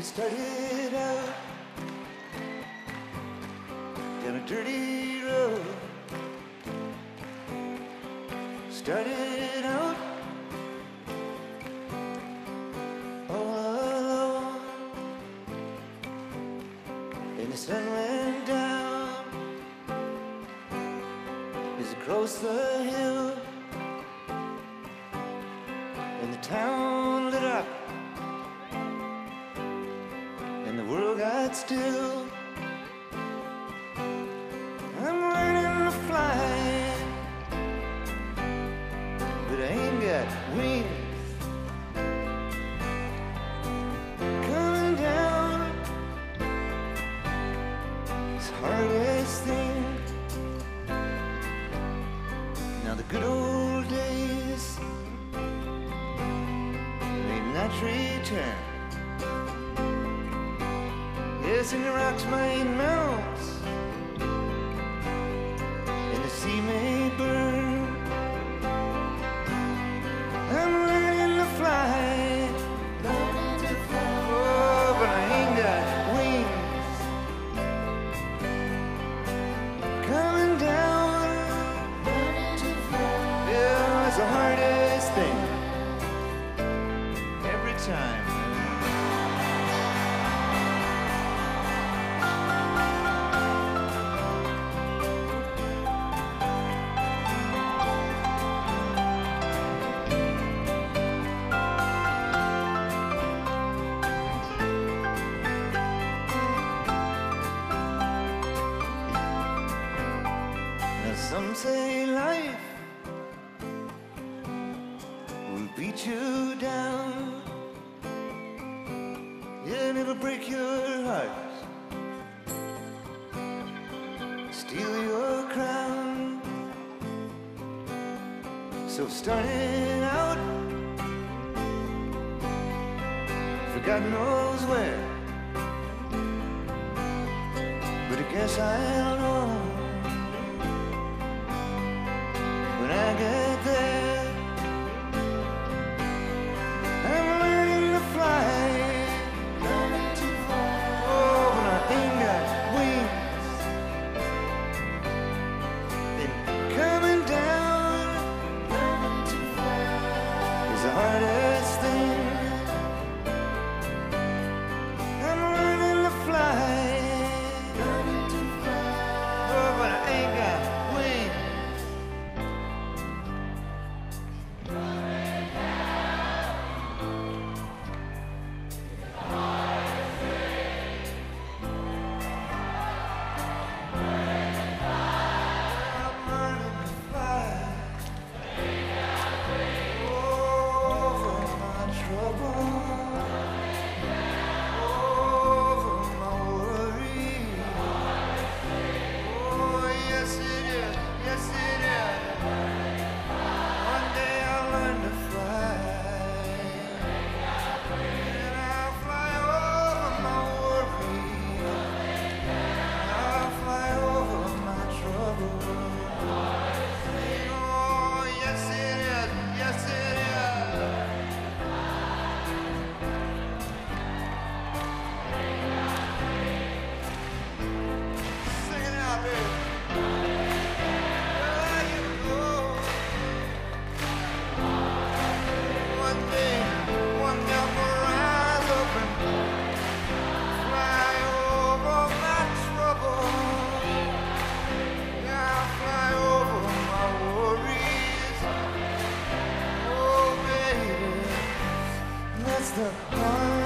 we started out down a dirty road. Started out all alone, and the sun went down as across the hill, and the town lit up, and the world got still. I'm learning to fly, but I ain't got wings. Coming down is the hardest thing. Now the good old days may not return. Yes, and the rocks might melt, and the sea may burn. I'm learning to fly, oh, but I ain't got wings. Coming down, yeah, it's the hardest thing every time. Some say life will beat you down, and it'll break your heart, steal your crown. So starting out for God knows where, but I guess I'll know when I get there. I'm learning to fly, oh, but I ain't got wings. And coming down is the hardest thing. I'm learning to fly, oh, but I ain't got wings. The